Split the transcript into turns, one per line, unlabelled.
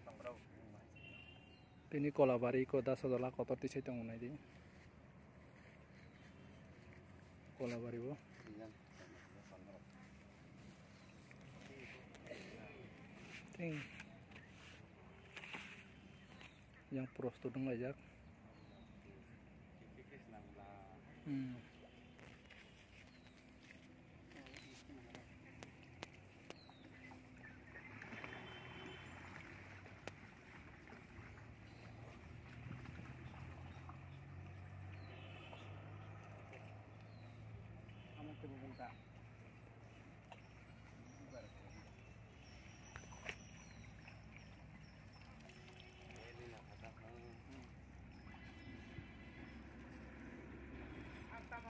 Ini kolabari ko da sadola kotor ti setong unai di. Kolabari bo. Ting. Yang pros tu dong ajak. Kamu tuh buka.